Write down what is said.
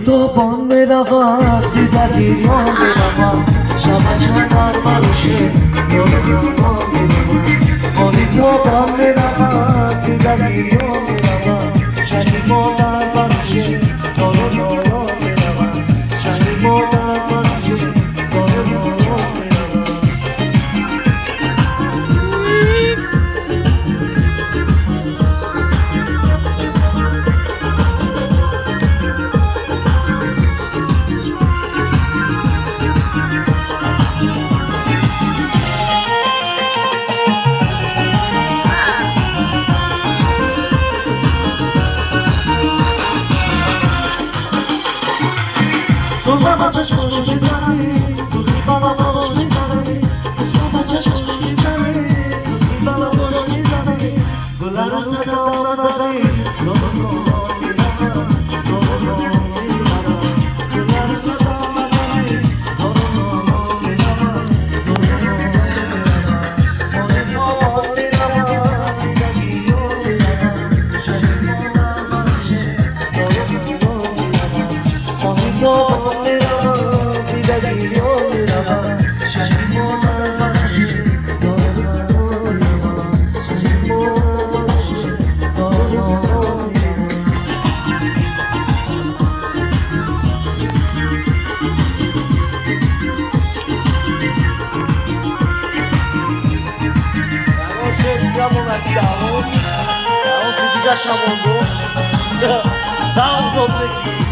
تو بان میرود دیدگی ما میرود شب چندر مروشه ما میرود مانی تو بان میرود دیدگی ما میرود شبی ما در مروشه دارو دارو میرود شبی ما در مروشه دارو دارو میرود سوزم با چشمش میزنی سوزی بالا باش میزنی سوزم با چشمش میزنی سوزی بالا باش میزنی گلر رو صدا نزنی Dá um doble aqui.